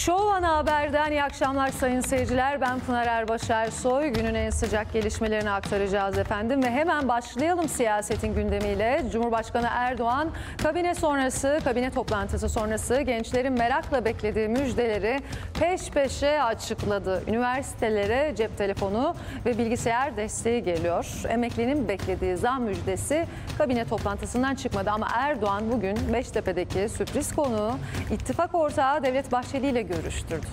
Show Ana Haber'den iyi akşamlar sayın seyirciler. Ben Pınar Erbaş Ersoy. Günün en sıcak gelişmelerini aktaracağız efendim. Ve hemen başlayalım siyasetin gündemiyle. Cumhurbaşkanı Erdoğan kabine toplantısı sonrası gençlerin merakla beklediği müjdeleri peş peşe açıkladı. Üniversitelere cep telefonu ve bilgisayar desteği geliyor. Emeklinin beklediği zam müjdesi kabine toplantısından çıkmadı ama Erdoğan bugün Beştepe'deki sürpriz konuğu ittifak ortağı Devlet Bahçeli ile görüştürdü.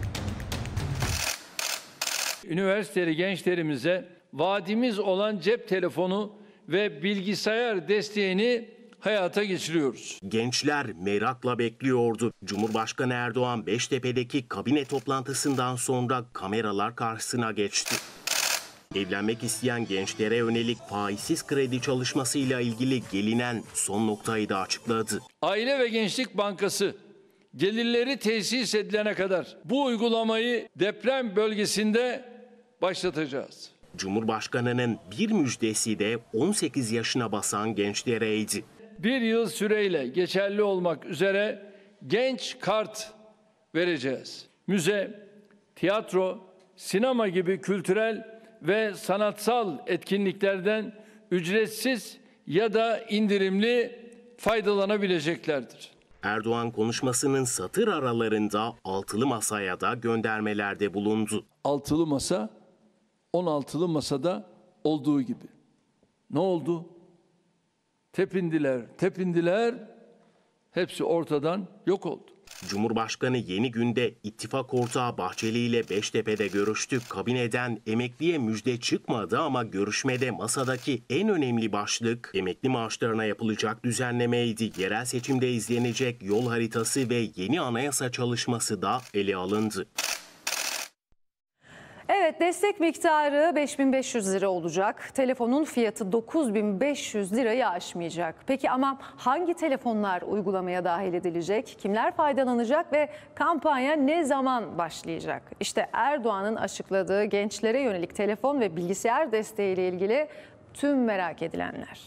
Üniversiteli gençlerimize vaadimiz olan cep telefonu ve bilgisayar desteğini hayata geçiriyoruz. Gençler merakla bekliyordu. Cumhurbaşkanı Erdoğan Beştepe'deki kabine toplantısından sonra kameralar karşısına geçti. Evlenmek isteyen gençlere yönelik faizsiz kredi çalışmasıyla ilgili gelinen son noktayı da açıkladı. Aile ve Gençlik Bankası gelirleri tesis edilene kadar bu uygulamayı deprem bölgesinde başlatacağız. Cumhurbaşkanının bir müjdesi de 18 yaşına basan gençlereydi. Bir yıl süreyle geçerli olmak üzere genç kart vereceğiz. Müze, tiyatro, sinema gibi kültürel ve sanatsal etkinliklerden ücretsiz ya da indirimli faydalanabileceklerdir. Erdoğan konuşmasının satır aralarında altılı masaya da göndermelerde bulundu. Altılı masa, 16'lı masada olduğu gibi. Ne oldu? Tepindiler, hepsi ortadan yok oldu. Cumhurbaşkanı Yeni Gün'de ittifak ortağı Bahçeli ile Beştepe'de görüştü. Kabineden emekliye müjde çıkmadı ama görüşmede masadaki en önemli başlık emekli maaşlarına yapılacak düzenlemeydi. Yerel seçimde izlenecek yol haritası ve yeni anayasa çalışması da ele alındı. Evet, destek miktarı 5.500 lira olacak. Telefonun fiyatı 9.500 lirayı aşmayacak. Peki ama hangi telefonlar uygulamaya dahil edilecek? Kimler faydalanacak ve kampanya ne zaman başlayacak? İşte Erdoğan'ın açıkladığı gençlere yönelik telefon ve bilgisayar desteğiyle ilgili tüm merak edilenler.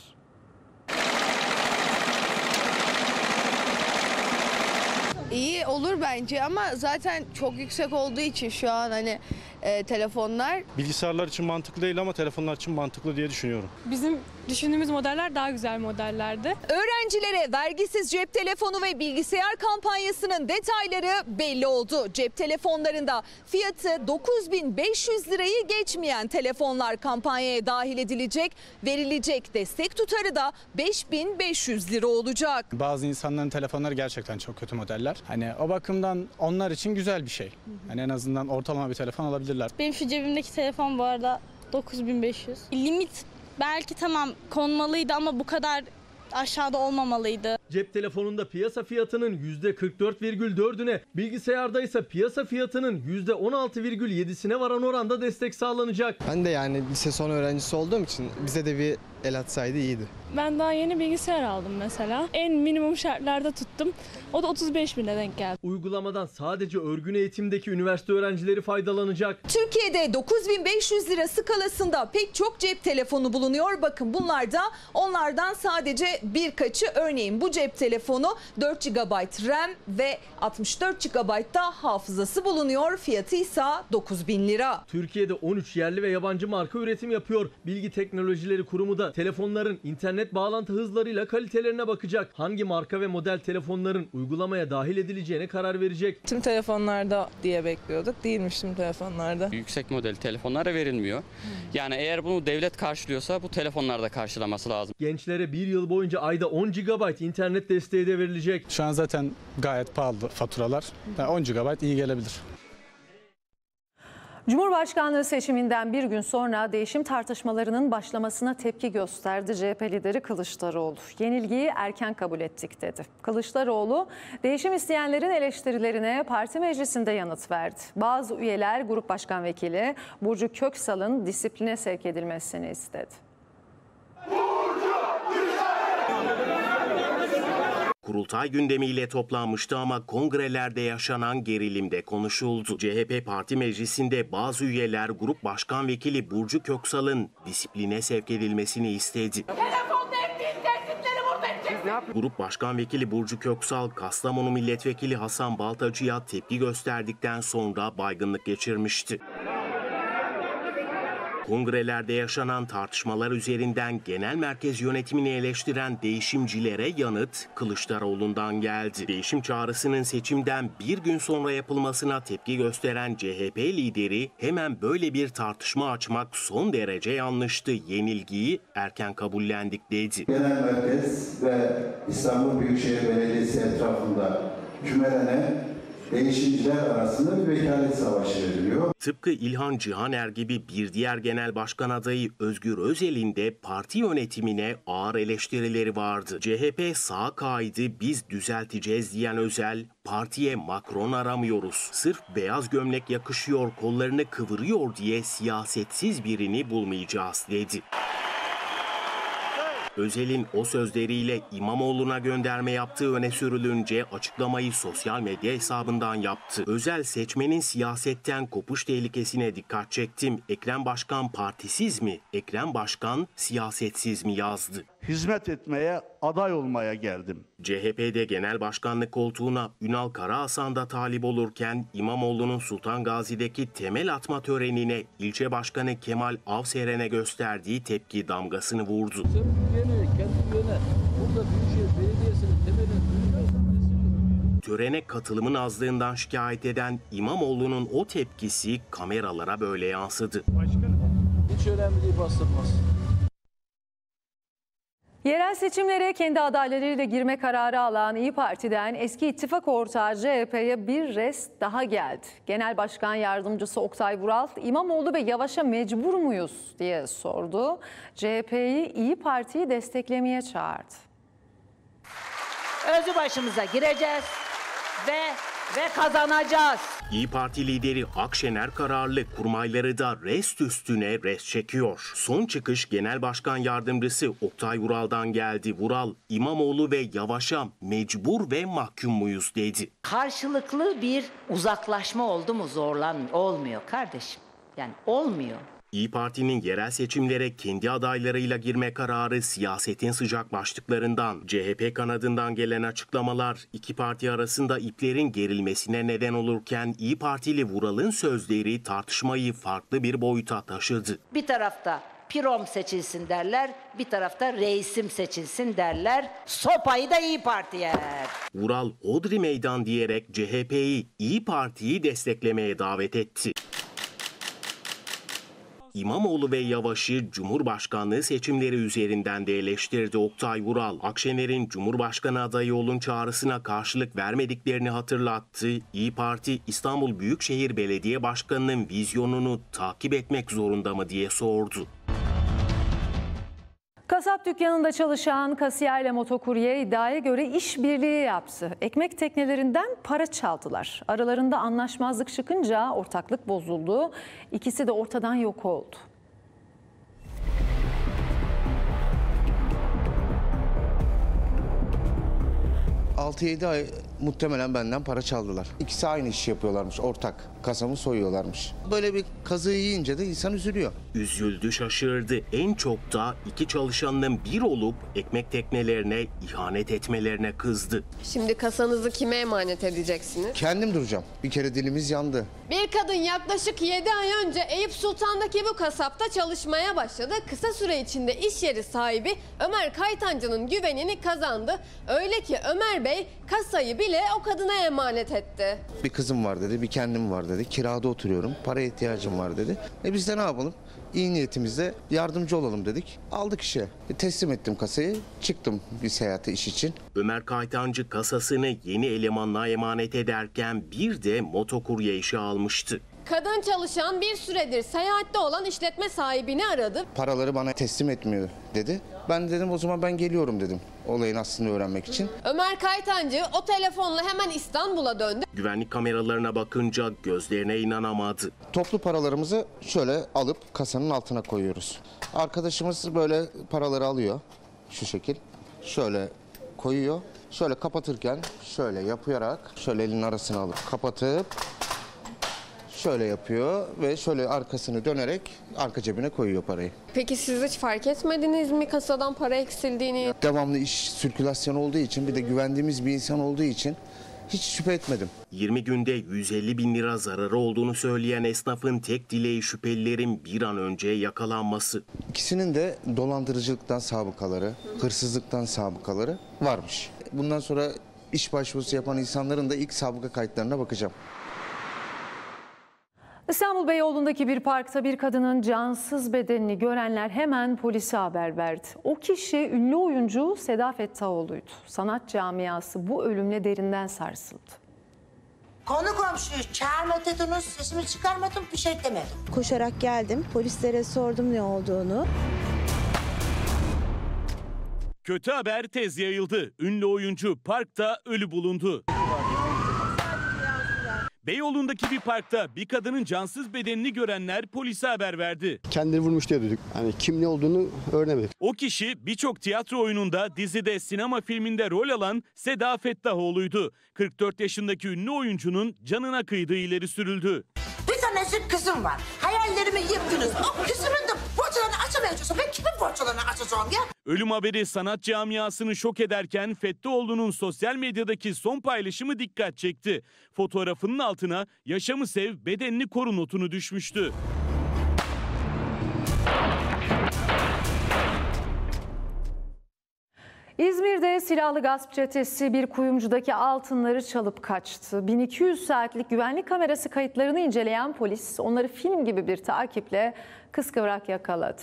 İyi olur bence ama zaten çok yüksek olduğu için şu an telefonlar. Bilgisayarlar için mantıklı değil ama telefonlar için mantıklı diye düşünüyorum. Bizim düşündüğümüz modeller daha güzel modellerdi. Öğrencilere vergisiz cep telefonu ve bilgisayar kampanyasının detayları belli oldu. Cep telefonlarında fiyatı 9.500 lirayı geçmeyen telefonlar kampanyaya dahil edilecek. Verilecek destek tutarı da 5.500 lira olacak. Bazı insanların telefonları gerçekten çok kötü modeller. O bakımdan onlar için güzel bir şey. En azından ortalama bir telefon alabilirler. Benim şu cebimdeki telefon bu arada 9.500. Limit belki tamam konmalıydı ama bu kadar aşağıda olmamalıydı. Cep telefonunda piyasa fiyatının %44,4'üne, bilgisayarda ise piyasa fiyatının %16,7'sine varan oranda destek sağlanacak. Ben de lise son öğrencisi olduğum için bize de bir el atsaydı iyiydi. Ben daha yeni bilgisayar aldım mesela. En minimum şartlarda tuttum. O da 35.000'e denk geldi. Uygulamadan sadece örgün eğitimdeki üniversite öğrencileri faydalanacak. Türkiye'de 9.500 lira skalasında pek çok cep telefonu bulunuyor. Bakın bunlar da onlardan sadece birkaçı. Örneğin bu cep telefonu 4 GB RAM ve 64 GB da hafızası bulunuyor. Fiyatı ise 9.000 lira. Türkiye'de 13 yerli ve yabancı marka üretim yapıyor. Bilgi Teknolojileri Kurumu da telefonların internet bağlantı hızlarıyla kalitelerine bakacak. Hangi marka ve model telefonların uygulamaya dahil edileceğine karar verecek. Tüm telefonlarda diye bekliyorduk. Değilmiş tüm telefonlarda. Yüksek model telefonlara verilmiyor. Yani eğer bunu devlet karşılıyorsa bu telefonlarda karşılaması lazım. Gençlere bir yıl boyunca ayda 10 GB internet desteği de verilecek. Şu an zaten gayet pahalı faturalar. 10 GB iyi gelebilir. Cumhurbaşkanlığı seçiminden bir gün sonra değişim tartışmalarının başlamasına tepki gösterdi CHP lideri Kılıçdaroğlu. Yenilgiyi erken kabul ettik dedi. Kılıçdaroğlu, değişim isteyenlerin eleştirilerine parti meclisinde yanıt verdi. Bazı üyeler Grup Başkan Vekili Burcu Köksal'ın disipline sevk edilmesini istedi. Kurultay gündemiyle toplanmıştı ama kongrelerde yaşanan gerilimde konuşuldu. CHP Parti Meclisi'nde bazı üyeler Grup Başkan Vekili Burcu Köksal'ın disipline sevk edilmesini istedi. Telefonda ettiğin tehditleri burada ettin. Grup Başkan Vekili Burcu Köksal, Kastamonu Milletvekili Hasan Baltacı'ya tepki gösterdikten sonra baygınlık geçirmişti. Kongrelerde yaşanan tartışmalar üzerinden genel merkez yönetimini eleştiren değişimcilere yanıt Kılıçdaroğlu'ndan geldi. Değişim çağrısının seçimden bir gün sonra yapılmasına tepki gösteren CHP lideri hemen böyle bir tartışma açmak son derece yanlıştı. Yenilgiyi erken kabullendik dedi. Genel merkez ve İstanbul Büyükşehir Belediyesi etrafında kümelene değişimciler arasında bir vekalet savaşı veriliyor. Tıpkı İlhan Cihaner gibi bir diğer genel başkan adayı Özgür Özel'in de parti yönetimine ağır eleştirileri vardı. CHP sağa kaydı, biz düzelteceğiz diyen Özel, partiye Macron aramıyoruz. Sırf beyaz gömlek yakışıyor, kollarını kıvırıyor diye siyasetsiz birini bulmayacağız dedi. Özel'in o sözleriyle İmamoğlu'na gönderme yaptığı öne sürülünce açıklamayı sosyal medya hesabından yaptı. Özel, seçmenin siyasetten kopuş tehlikesine dikkat çektim. Ekrem Başkan partisiz mi? Ekrem Başkan siyasetsiz mi yazdı. Hizmet etmeye, aday olmaya geldim. CHP'de genel başkanlık koltuğuna Ünal Karahasan da talip olurken İmamoğlu'nun Sultan Gazi'deki temel atma törenine ilçe başkanı Kemal Avseren'e gösterdiği tepki damgasını vurdu. Törene katılımın azlığından şikayet eden İmamoğlu'nun o tepkisi kameralara böyle yansıdı. Başkanım, hiç önemli değil, bastırmaz. Yerel seçimlere kendi adaylarıyla girme kararı alan İYİ Parti'den eski ittifak ortağı CHP'ye bir rest daha geldi. Genel Başkan Yardımcısı Oktay Vural, İmamoğlu ve Yavaş'a mecbur muyuz diye sordu. CHP'yi İYİ Parti'yi desteklemeye çağırdı. Özü başımıza gireceğiz ve kazanacağız. İYİ Parti lideri Akşener kararlı, kurmayları da rest üstüne rest çekiyor. Son çıkış Genel Başkan Yardımcısı Oktay Vural'dan geldi. Vural, İmamoğlu ve Yavaş'a mecbur ve mahkum muyuz dedi. Karşılıklı bir uzaklaşma oldu mu olmuyor kardeşim. Yani olmuyor. İYİ Parti'nin yerel seçimlere kendi adaylarıyla girme kararı siyasetin sıcak başlıklarından. CHP kanadından gelen açıklamalar iki parti arasında iplerin gerilmesine neden olurken İYİ Partili Vural'ın sözleri tartışmayı farklı bir boyuta taşıdı. Bir tarafta pirom seçilsin derler, bir tarafta reisim seçilsin derler. Sopayı da İYİ Parti yer. Vural hodri meydan diyerek CHP'yi İYİ Parti'yi desteklemeye davet etti. İmamoğlu ve Yavaş'ı Cumhurbaşkanlığı seçimleri üzerinden de eleştirdi Oktay Vural. Akşener'in Cumhurbaşkanı adayı olun çağrısına karşılık vermediklerini hatırlattı. İYİ Parti İstanbul Büyükşehir Belediye Başkanı'nın vizyonunu takip etmek zorunda mı diye sordu. Kasap dükkanında çalışan kasiyerle motokurye iddiaya göre işbirliği yaptı. Ekmek teknelerinden para çaldılar. Aralarında anlaşmazlık çıkınca ortaklık bozuldu. İkisi de ortadan yok oldu. ...6-7 ay muhtemelen benden para çaldılar. İkisi aynı işi yapıyorlarmış, ortak. Kasamı soyuyorlarmış. Böyle bir kazığı yiyince de insan üzülüyor. Üzüldü, şaşırdı. En çok da iki çalışanının bir olup ekmek teknelerine ihanet etmelerine kızdı. Şimdi kasanızı kime emanet edeceksiniz? Kendim duracağım. Bir kere dilimiz yandı. Bir kadın yaklaşık 7 ay önce Eyüp Sultan'daki bu kasapta çalışmaya başladı. Kısa süre içinde iş yeri sahibi Ömer Kaytancı'nın güvenini kazandı. Öyle ki Ömer Bey kasayı bile o kadına emanet etti. Bir kızım var dedi, bir kendim var dedi. Kirada oturuyorum, paraya ihtiyacım var dedi. Biz de ne yapalım? İyi niyetimizle yardımcı olalım dedik. Aldık işe. Teslim ettim kasayı. Çıktım bir seyahate iş için. Ömer Kaytancı kasasını yeni elemanlığa emanet ederken bir de motokurye işe almıştı. Kadın çalışan bir süredir seyahatte olan işletme sahibini aradı. Paraları bana teslim etmiyor dedi. Ben dedim o zaman ben geliyorum dedim. Olayın aslını öğrenmek için. Ömer Kaytancı o telefonla hemen İstanbul'a döndü. Güvenlik kameralarına bakınca gözlerine inanamadı. Toplu paralarımızı şöyle alıp kasanın altına koyuyoruz. Arkadaşımız böyle paraları alıyor. Şu şekil. Şöyle koyuyor. Şöyle kapatırken şöyle yaparak şöyle elinin arasına alıp kapatıp Şöyle yapıyor ve şöyle arkasını dönerek arka cebine koyuyor parayı. Peki siz hiç fark etmediniz mi kasadan para eksildiğini? Devamlı iş sirkülasyon olduğu için, bir de güvendiğimiz bir insan olduğu için hiç şüphe etmedim. 20 günde 150 bin lira zararı olduğunu söyleyen esnafın tek dileği şüphelilerin bir an önce yakalanması. İkisinin de dolandırıcılıktan sabıkaları, hırsızlıktan sabıkaları varmış. Bundan sonra iş başvurusu yapan insanların da ilk sabıka kayıtlarına bakacağım. İstanbul Beyoğlu'ndaki bir parkta bir kadının cansız bedenini görenler hemen polise haber verdi. O kişi ünlü oyuncu Seda Fettahoğlu'ydu. Sanat camiası bu ölümle derinden sarsıldı. Konu komşuyu çağırma dediniz, sesimi çıkarmadım, bir şey demedim. Koşarak geldim, polislere sordum ne olduğunu. Kötü haber tez yayıldı. Ünlü oyuncu parkta ölü bulundu. Beyoğlu'ndaki bir parkta bir kadının cansız bedenini görenler polise haber verdi. Kendini vurmuş diye duyduk. Yani kim ne olduğunu öğrenemedik. O kişi birçok tiyatro oyununda, dizide, sinema filminde rol alan Seda Fettahoğlu'ydu. 44 yaşındaki ünlü oyuncunun canına kıydığı ileri sürüldü. Bir tanecik kızım var. Hayallerimi yıktınız. O kızımın da borçlarını açamayacaksın. Ben kimin borçlarını açacağım ya? Ölüm haberi sanat camiasını şok ederken Fettahoğlu'nun sosyal medyadaki son paylaşımı dikkat çekti. Fotoğrafının altına "Yaşamı sev, bedenini koru" notunu düşmüştü. İzmir'de silahlı gasp çetesi bir kuyumcudaki altınları çalıp kaçtı. 1200 saatlik güvenlik kamerası kayıtlarını inceleyen polis onları film gibi bir takiple kıskıvrak yakaladı.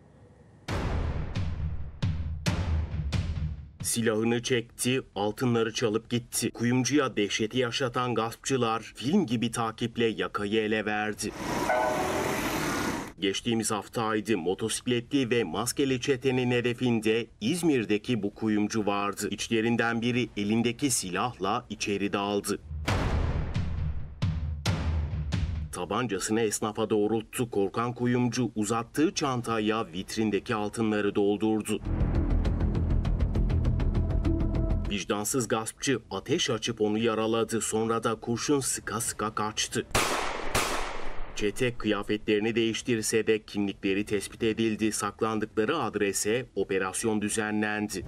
Silahını çekti, altınları çalıp gitti. Kuyumcuya dehşeti yaşatan gaspçılar film gibi takiple yakayı ele verdi. Geçtiğimiz haftaydı, motosikletli ve maskeli çetenin hedefinde İzmir'deki bu kuyumcu vardı. İçlerinden biri elindeki silahla içeri daldı. Tabancasını esnafa doğrulttu. Korkan kuyumcu uzattığı çantaya vitrindeki altınları doldurdu. Vicdansız gaspçı ateş açıp onu yaraladı. Sonra da kurşun sıka sıka kaçtı. Çete kıyafetlerini değiştirse de kimlikleri tespit edildi. Saklandıkları adrese operasyon düzenlendi.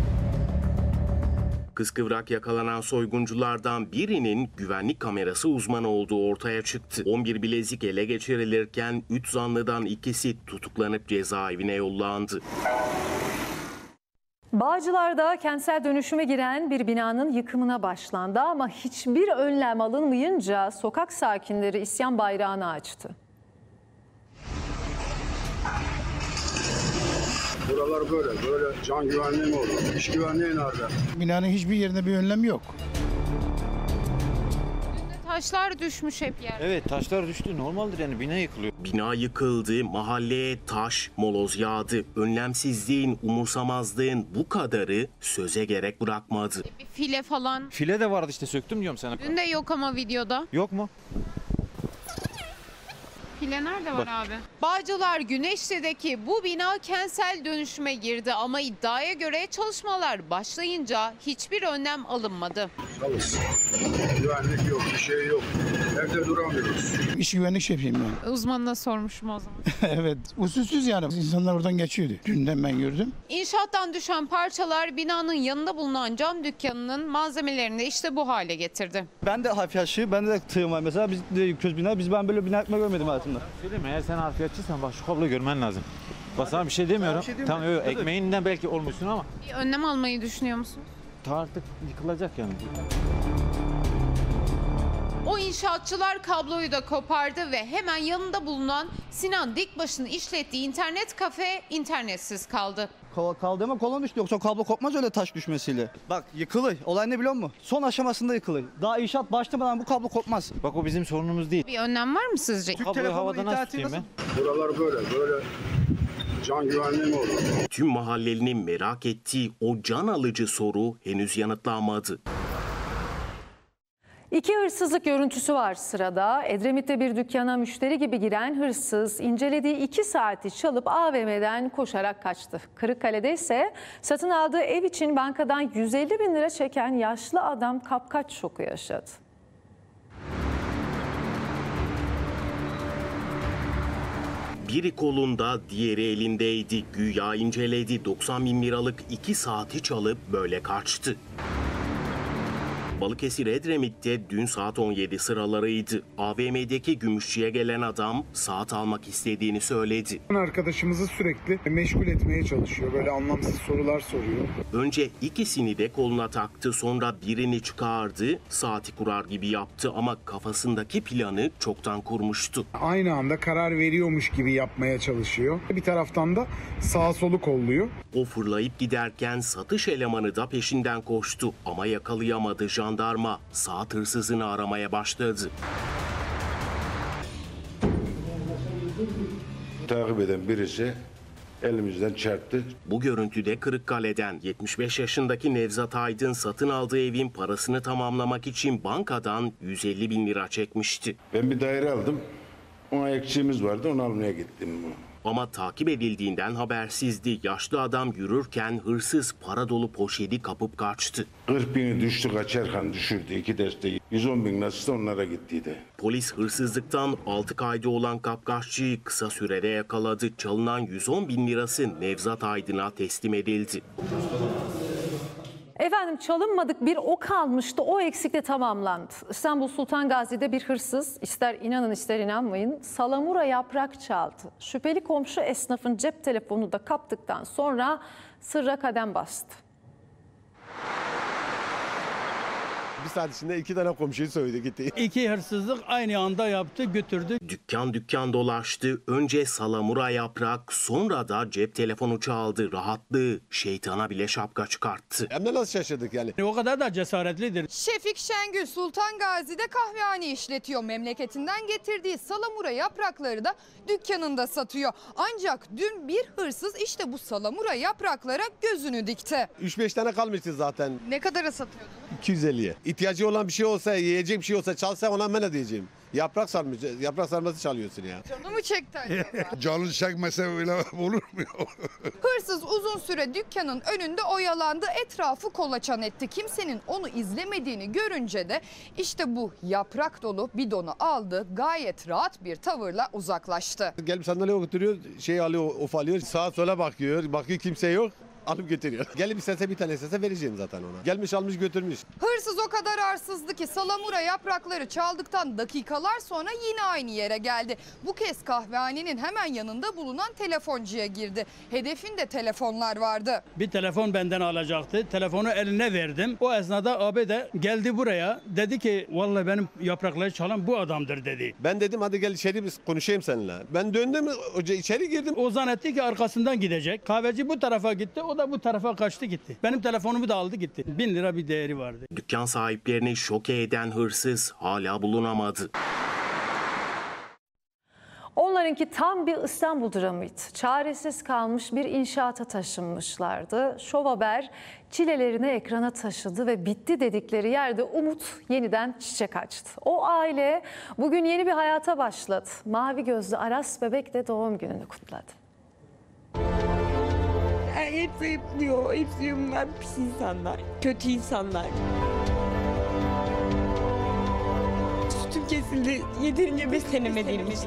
Kıskıvrak yakalanan soygunculardan birinin güvenlik kamerası uzmanı olduğu ortaya çıktı. 11 bilezik ele geçirilirken 3 zanlıdan ikisi tutuklanıp cezaevine yollandı. Bağcılar'da kentsel dönüşüme giren bir binanın yıkımına başlandı ama hiçbir önlem alınmayınca sokak sakinleri isyan bayrağını açtı. Buralar böyle can güvenliği mi olur? İş güvenliği nerede? Binanın hiçbir yerinde bir önlem yok. Taşlar düşmüş hep yer. Evet, taşlar düştü. Normaldir yani, bina yıkılıyor. Bina yıkıldı, mahalleye taş, moloz yağdı. Önlemsizliğin, umursamazlığın bu kadarı söze gerek bırakmadı. Bir file falan. File de vardı işte, söktüm diyorum sana. Dün de yok ama videoda. Yok mu? File nerede var abi? Bağcılar Güneşli'deki bu bina kentsel dönüşüme girdi ama iddiaya göre çalışmalar başlayınca hiçbir önlem alınmadı. Çalış. Güvenlik yok, bir şey yok. Evde duramıyoruz. İş güvenlik yapayım ben. Uzmanına sormuşum o zaman. Evet, usulsüz yani. İnsanlar oradan geçiyordu. Dünden ben gördüm. İnşaattan düşen parçalar binanın yanında bulunan cam dükkanının malzemelerini işte bu hale getirdi. Ben de harfiyatçıyım, ben de tığım var mesela. Biz de yıkıyoruz bina. Ben böyle bina yapma görmedim hayatımda. Söyleyeyim mi? Eğer sen harfiyatçıysan bak şu kabloyu görmen lazım. Bak sana bir şey demiyorum. Tamam, yok, ekmeğinden belki olmuşsun ama. Bir önlem almayı düşünüyor musun? Artık yıkılacak yani. O inşaatçılar kabloyu da kopardı ve hemen yanında bulunan Sinan Dikbaş'ın işlettiği internet kafe internetsiz kaldı. Kaldırma kolon düştü, yoksa kablo kopmaz öyle taş düşmesiyle. Bak yıkılır. Olay ne biliyor musun? Son aşamasında yıkılır. Daha inşaat başlamadan bu kablo kopmaz. Bak o bizim sorunumuz değil. Bir önlem var mı sizce? Kabloyu havada nasıl tutayım ben? Buralar böyle can güvenliği mi olur? Tüm mahallelinin merak ettiği o can alıcı soru henüz yanıtlanmadı. İki hırsızlık görüntüsü var sırada. Edremit'te bir dükkana müşteri gibi giren hırsız incelediği 2 saati çalıp AVM'den koşarak kaçtı. Kırıkkale'de ise satın aldığı ev için bankadan 150 bin lira çeken yaşlı adam kapkaç şoku yaşadı. Biri kolunda, diğeri elindeydi. Güya inceledi. 90.000 liralık 2 saati çalıp böyle kaçtı. Balıkesir Edremit'te dün saat 17 sıralarıydı. AVM'deki gümüşçüye gelen adam saat almak istediğini söyledi. Arkadaşımızı sürekli meşgul etmeye çalışıyor. Böyle anlamsız sorular soruyor. Önce ikisini de koluna taktı, sonra birini çıkardı. Saati kurar gibi yaptı ama kafasındaki planı çoktan kurmuştu. Aynı anda karar veriyormuş gibi yapmaya çalışıyor. Bir taraftan da sağa solu kolluyor. O fırlayıp giderken satış elemanı da peşinden koştu ama yakalayamadı. Jandarma saat hırsızını aramaya başladı. Takip eden birisi elimizden çarptı. Bu görüntüde Kırıkkale'den 75 yaşındaki Nevzat Aydın satın aldığı evin parasını tamamlamak için bankadan 150.000 lira çekmişti. Ben bir daire aldım. Ona eksiğimiz vardı, onu almaya gittim. Ama takip edildiğinden habersizdi. Yaşlı adam yürürken hırsız para dolu poşeti kapıp kaçtı. 40.000'i düştü kaçarken düşürdü. 2 deste 110.000 nasılsa onlara gittiydi. Polis hırsızlıktan 6 kaydı olan kapkaççıyı kısa sürede yakaladı. Çalınan 110.000 lirası Nevzat Aydın'a teslim edildi. Efendim çalınmadık bir o kalmıştı, o eksikle tamamlandı. İstanbul Sultan Gazi'de bir hırsız, ister inanın ister inanmayın, salamura yaprak çaldı. Şüpheli komşu esnafın cep telefonunu da kaptıktan sonra sırra kadem bastı. Bir saat içinde 2 tane komşuyu soydu gitti. 2 hırsızlık aynı anda yaptı, götürdü. Dükkan dolaştı. Önce salamura yaprak, sonra da cep telefonu çaldı. Rahatlığı şeytana bile şapka çıkarttı. Hem de nasıl şaşırdık yani. O kadar da cesaretlidir. Şefik Şengül Sultan Gazi'de kahvehane işletiyor. Memleketinden getirdiği salamura yaprakları da dükkanında satıyor. Ancak dün bir hırsız işte bu salamura yapraklara gözünü dikti. 3-5 tane kalmıştı zaten. Ne kadara satıyordu? 250'ye. İhtiyacı olan bir şey olsa, yiyecek bir şey olsa çalsa ona ben ne diyeceğim? Yaprak sarması çalıyorsun ya. Canı mı çekti acaba? Canı çekmese öyle olur mu? Hırsız uzun süre dükkanın önünde oyalandı, etrafı kolaçan etti. Kimsenin onu izlemediğini görünce de işte bu yaprak dolu bidonu aldı, gayet rahat bir tavırla uzaklaştı. Gelip sandalyeye oturuyor, şey alıyor, ufalıyor, sağa sola bakıyor kimse yok. Alıp götürüyor. Gelip istese bir tane istese vereceğim zaten ona. Gelmiş almış götürmüş. Hırsız o kadar arsızdı ki salamura yaprakları çaldıktan dakikalar sonra yine aynı yere geldi. Bu kez kahvehanenin hemen yanında bulunan telefoncuya girdi. Hedefinde telefonlar vardı. Bir telefon benden alacaktı. Telefonu eline verdim. O esnada abi de geldi buraya. Dedi ki vallahi benim yaprakları çalan bu adamdır dedi. Ben dedim hadi gel içeri biz konuşayım seninle. Ben döndüm içeri girdim. O zannetti ki arkasından gidecek. Kahveci bu tarafa gitti. O da bu tarafa kaçtı gitti. Benim telefonumu da aldı gitti. 1000 lira bir değeri vardı. Dükkan sahiplerini şoke eden hırsız hala bulunamadı. Onlarınki tam bir İstanbul dramıydı. Çaresiz kalmış bir inşaata taşınmışlardı. Şov Haber çilelerini ekrana taşıdı ve bitti dedikleri yerde umut yeniden çiçek açtı. O aile bugün yeni bir hayata başladı. Mavi gözlü Aras bebek de doğum gününü kutladı. Hepsi yapılıyor. Hepsi bunlar pis insanlar. Kötü insanlar. Sütüm kesildi. Yeterince beslenemediğimiz.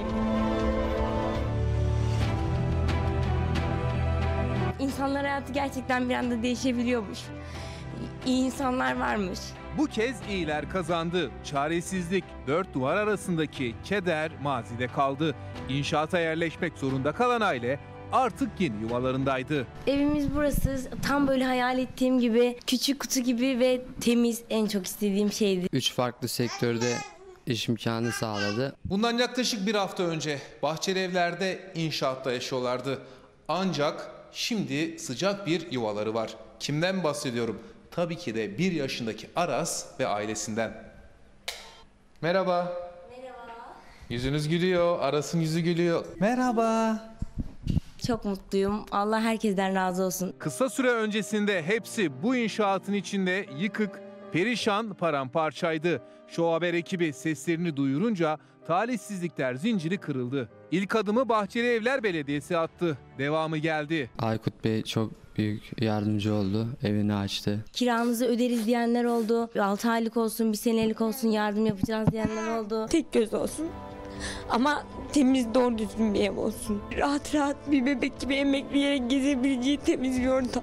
İnsanlar hayatı gerçekten bir anda değişebiliyormuş. İyi insanlar varmış. Bu kez iyiler kazandı. Çaresizlik, dört duvar arasındaki keder mazide kaldı. İnşaata yerleşmek zorunda kalan aile artık yeni yuvalarındaydı. Evimiz burası. Tam böyle hayal ettiğim gibi küçük kutu gibi ve temiz, en çok istediğim şeydi. 3 farklı sektörde iş imkanı sağladı. Bundan yaklaşık bir hafta önce Bahçelievler'de inşaatta yaşıyorlardı. Ancak şimdi sıcak bir yuvaları var. Kimden bahsediyorum? Tabii ki de 1 yaşındaki Aras ve ailesinden. Merhaba. Merhaba. Yüzünüz gülüyor, Aras'ın yüzü gülüyor. Merhaba. Çok mutluyum. Allah herkesten razı olsun. Kısa süre öncesinde hepsi bu inşaatın içinde yıkık, perişan, paramparçaydı. Şov Haber ekibi seslerini duyurunca talihsizlikler zinciri kırıldı. İlk adımı Bahçelievler Belediyesi attı. Devamı geldi. Aykut Bey çok büyük yardımcı oldu. Evini açtı. Kiranızı öderiz diyenler oldu. 6 aylık olsun, 1 senelik olsun yardım yapacağız diyenler oldu. Tek göz olsun. Ama temiz, doğru düzgün bir ev olsun. Rahat rahat bir bebek gibi emekleyerek gezebileceği temiz bir ortam.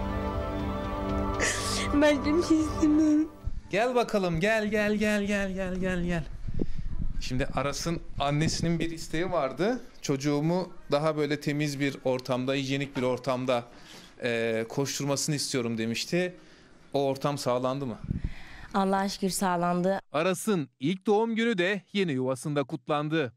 Ben bir şey istemiyorum. Gel bakalım, gel. Şimdi Aras'ın annesinin bir isteği vardı. Çocuğumu daha böyle temiz bir ortamda, hijyenik bir ortamda koşturmasını istiyorum demişti. O ortam sağlandı mı? Allah'a şükür sağlandı. Aras'ın ilk doğum günü de yeni yuvasında kutlandı.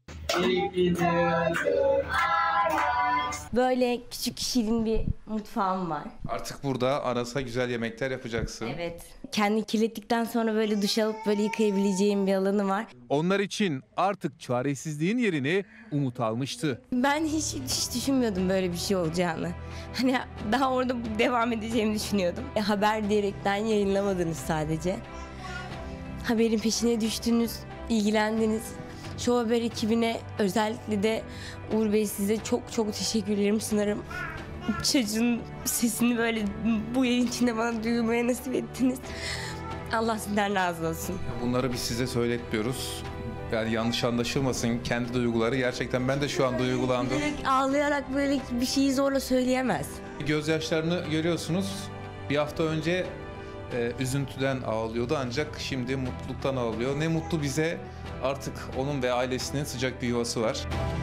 Böyle küçük şirin bir mutfağım var. Artık burada Aras'a güzel yemekler yapacaksın. Evet. Kendi kirlettikten sonra böyle duş alıp böyle yıkayabileceğim bir alanı var. Onlar için artık çaresizliğin yerini umut almıştı. Ben hiç düşünmüyordum böyle bir şey olacağını. Hani daha orada devam edeceğimi düşünüyordum. Haber diyerekten yayınlamadınız sadece. Haberin peşine düştünüz, ilgilendiniz. Show Haber ekibine, özellikle de Uğur Bey, size çok teşekkürlerimi sunarım. Çocuğun sesini böyle bu yayın içinde bana duymaya nasip ettiniz. Allah sizden razı olsun. Bunları biz size söyletmiyoruz. Yani yanlış anlaşılmasın, kendi duyguları. Gerçekten ben de şu an duygulandım. Ağlayarak böyle bir şeyi zorla söyleyemez. Gözyaşlarını görüyorsunuz. Bir hafta önce üzüntüden ağlıyordu, ancak şimdi mutluluktan ağlıyor. Ne mutlu bize, artık onun ve ailesinin sıcak bir yuvası var.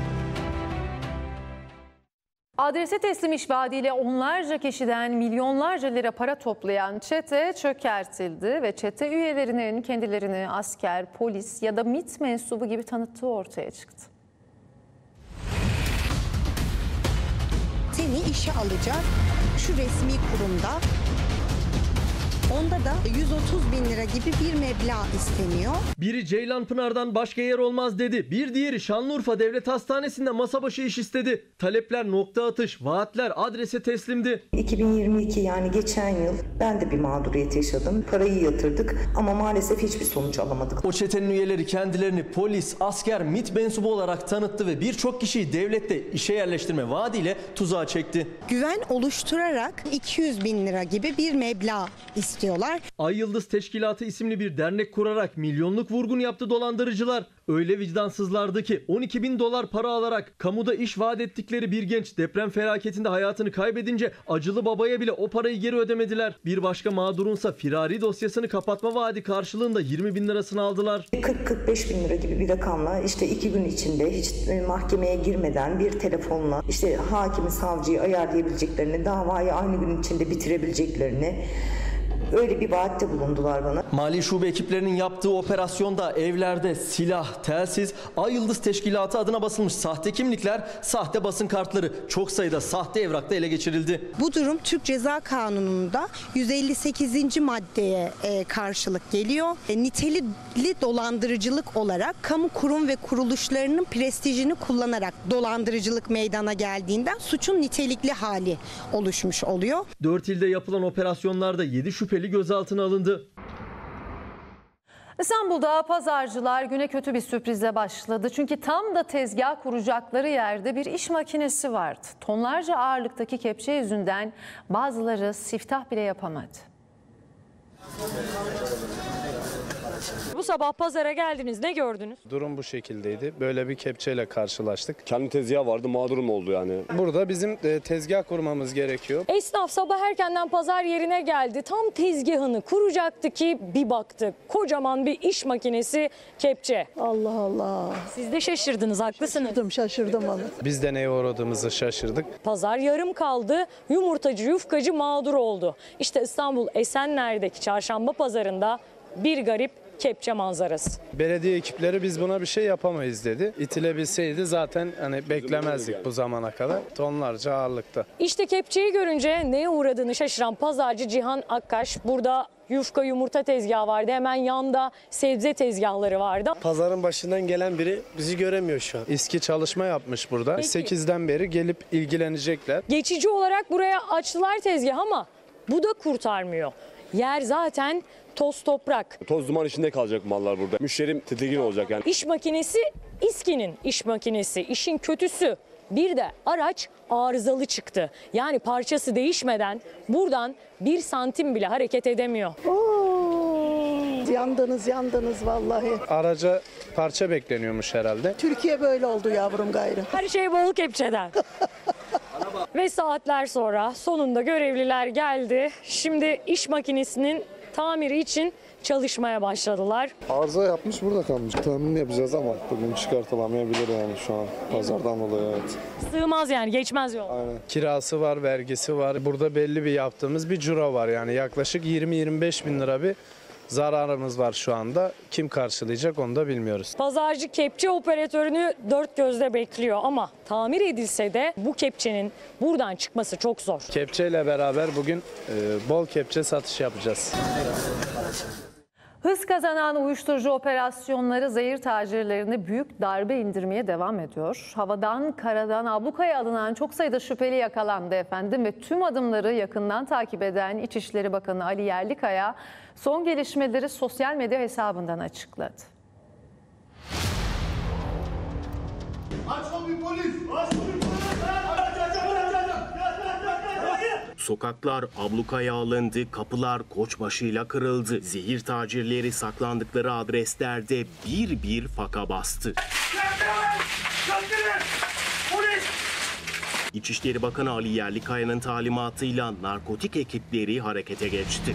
Adrese teslim iş vaadiyle onlarca kişiden milyonlarca lira para toplayan çete çökertildi ve çete üyelerinin kendilerini asker, polis ya da MİT mensubu gibi tanıttığı ortaya çıktı. Seni işe alacak şu resmi kurumda. Onda da 130 bin lira gibi bir meblağ isteniyor. Biri Ceylanpınar'dan başka yer olmaz dedi. Bir diğeri Şanlıurfa Devlet Hastanesi'nde masa başı iş istedi. Talepler nokta atış, vaatler adrese teslimdi. 2022 yani geçen yıl ben de bir mağduriyet yaşadım. Parayı yatırdık ama maalesef hiçbir sonuç alamadık. O çetenin üyeleri kendilerini polis, asker, MİT mensubu olarak tanıttı ve birçok kişiyi devlette işe yerleştirme vaadiyle tuzağa çekti. Güven oluşturarak 200 bin lira gibi bir meblağ istiyorlar. Ay Yıldız Teşkilatı isimli bir dernek kurarak milyonluk vurgun yaptı dolandırıcılar. Öyle vicdansızlardı ki 12 bin dolar para alarak kamuda iş vaat ettikleri bir genç deprem felaketinde hayatını kaybedince acılı babaya bile o parayı geri ödemediler. Bir başka mağdurunsa firari dosyasını kapatma vaadi karşılığında 20 bin lirasını aldılar. 40-45 bin lira gibi bir rakamla işte 2 gün içinde hiç mahkemeye girmeden bir telefonla işte hakimi, savcıyı ayarlayabileceklerini, davayı aynı gün içinde bitirebileceklerini, öyle bir vaatte bulundular bana. Mali şube ekiplerinin yaptığı operasyonda evlerde silah, telsiz, Ay Yıldız Teşkilatı adına basılmış sahte kimlikler, sahte basın kartları, çok sayıda sahte evrakta ele geçirildi. Bu durum Türk Ceza Kanunu'nda 158. maddeye karşılık geliyor. Niteli dolandırıcılık olarak kamu kurum ve kuruluşlarının prestijini kullanarak dolandırıcılık meydana geldiğinden suçun nitelikli hali oluşmuş oluyor. 4 ilde yapılan operasyonlarda 7 şüpheli gözaltına alındı. İstanbul'da pazarcılar güne kötü bir sürprizle başladı. Çünkü tam da tezgah kuracakları yerde bir iş makinesi vardı. Tonlarca ağırlıktaki kepçe yüzünden bazıları siftah bile yapamadı. Bu sabah pazara geldiniz, ne gördünüz? Durum bu şekildeydi. Böyle bir kepçeyle karşılaştık. Kendi tezgahı vardı, mağdurum oldu yani. Burada bizim tezgah kurmamız gerekiyor. Esnaf sabah erkenden pazar yerine geldi. Tam tezgahını kuracaktı ki bir baktı. Kocaman bir iş makinesi kepçe. Allah Allah. Siz de şaşırdınız, haklısınız. Şaşırdım onu. Biz de neye uğradığımızı şaşırdık. Pazar yarım kaldı. Yumurtacı, yufkacı mağdur oldu. İşte İstanbul Esenler'deki çarşamba pazarında bir garip kepçe manzarası. Belediye ekipleri biz buna bir şey yapamayız dedi. İtilebilseydi zaten hani beklemezdik bu zamana kadar. Tonlarca ağırlıkta. İşte kepçeyi görünce neye uğradığını şaşıran pazarcı Cihan Akkaş, burada yufka yumurta tezgahı vardı. Hemen yanda sebze tezgahları vardı. Pazarın başından gelen biri bizi göremiyor şu an. İSKİ çalışma yapmış burada. Peki. 8'den beri gelip ilgilenecekler. Geçici olarak buraya açtılar tezgah ama bu da kurtarmıyor. Yer zaten toz toprak. Toz duman içinde kalacak mallar burada. Müşterim tedirgin olacak yani. İş makinesi İSKİ'nin iş makinesi. İşin kötüsü bir de araç arızalı çıktı. Yani parçası değişmeden buradan 1 santim bile hareket edemiyor. Yandınız vallahi. Araca parça bekleniyormuş herhalde. Türkiye böyle oldu yavrum gayrı. Her şey bol kepçeden. Ve saatler sonra sonunda görevliler geldi. Şimdi iş makinesinin tamiri için çalışmaya başladılar. Arıza yapmış, burada kalmış. Tahmin yapacağız ama bugün çıkartılamayabilir yani şu an pazardan dolayı, evet. Sığmaz yani, geçmez yol. Aynen. Kirası var, vergisi var. Burada belli bir yaptığımız bir ciro var yani yaklaşık 20-25 bin lira bir zararımız var şu anda. Kim karşılayacak onu da bilmiyoruz. Pazarcı kepçe operatörünü dört gözle bekliyor ama tamir edilse de bu kepçenin buradan çıkması çok zor. Kepçeyle beraber bugün bol kepçe satış yapacağız. Hız kazanan uyuşturucu operasyonları zehir tacirlerinde büyük darbe indirmeye devam ediyor. Havadan, karadan ablukaya alınan çok sayıda şüpheli yakalandı efendim ve tüm adımları yakından takip eden İçişleri Bakanı Ali Yerlikaya son gelişmeleri sosyal medya hesabından açıkladı. Sokaklar ablukaya alındı, kapılar koçbaşıyla kırıldı. Zehir tacirleri saklandıkları adreslerde bir bir faka bastı. İçişleri Bakanı Ali Yerlikaya'nın talimatıyla narkotik ekipleri harekete geçti.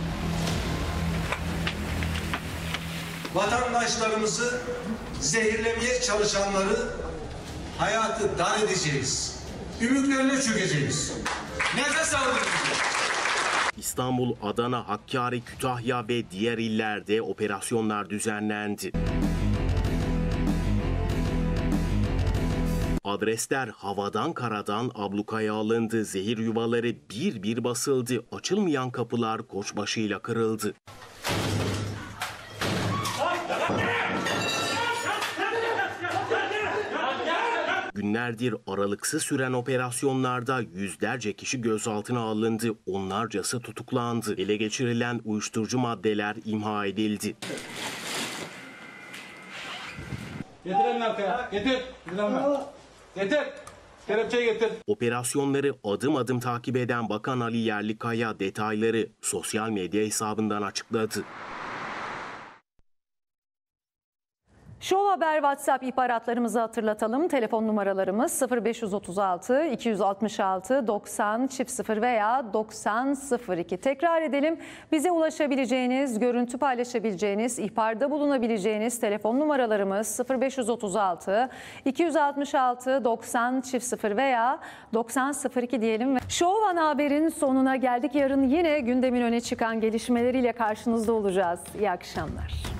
Vatandaşlarımızı zehirlemeye çalışanları hayatı dar edeceğiz. Ümüklerine çökeceğiz. Nefes aldırmayacağız. İstanbul, Adana, Hakkari, Kütahya ve diğer illerde operasyonlar düzenlendi. Adresler havadan karadan ablukaya alındı. Zehir yuvaları bir bir basıldı. Açılmayan kapılar koçbaşıyla kırıldı. Günlerdir aralıksız süren operasyonlarda yüzlerce kişi gözaltına alındı, onlarcası tutuklandı. Ele geçirilen uyuşturucu maddeler imha edildi. Getir elini arkaya. Getir. Getir. Kelepçeyi getir. Operasyonları adım adım takip eden Bakan Ali Yerlikaya detayları sosyal medya hesabından açıkladı. Show Haber WhatsApp ihbaratlarımızı hatırlatalım. Telefon numaralarımız 0536 266 90 0 veya 90 02. Tekrar edelim. Bize ulaşabileceğiniz, görüntü paylaşabileceğiniz, ihbarda bulunabileceğiniz telefon numaralarımız 0536 266 90 0 veya 90 02 diyelim. Show Ana Haber'in sonuna geldik. Yarın yine gündemin öne çıkan gelişmeleriyle karşınızda olacağız. İyi akşamlar.